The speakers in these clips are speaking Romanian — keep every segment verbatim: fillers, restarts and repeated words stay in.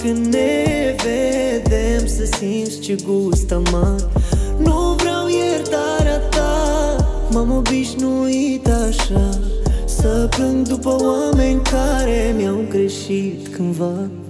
când ne vedem să simți ce gust amar. Nu vreau iertarea ta, m-am obișnuit așa să plâng după oameni care mi-au greșit cândva.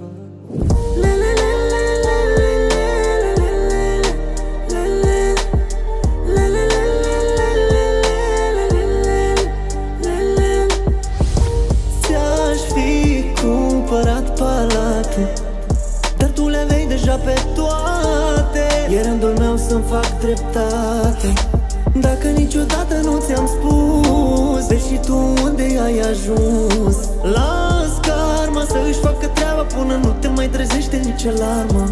Ți-aș fi cumpărat palate, dar tu le aveai deja pe toate. E rândul meu să-mi fac dreptate. Dacă niciodată nu ți-am spus, vezi și tu unde ai ajuns. Las karma să își facă treaba până nu te mai trezește nici alarma.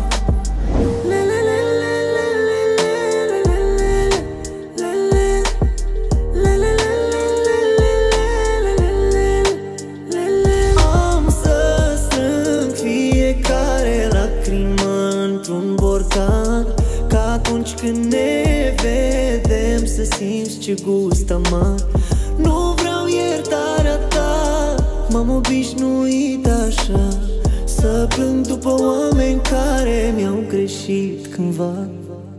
Am să strâng fiecare lacrimă într-un borcan, ca atunci când ne vedem să simți ce gust amar. Nu vreau iertarea ta, m-am obișnuit așa să plâng după oameni care mi-au greșit cândva.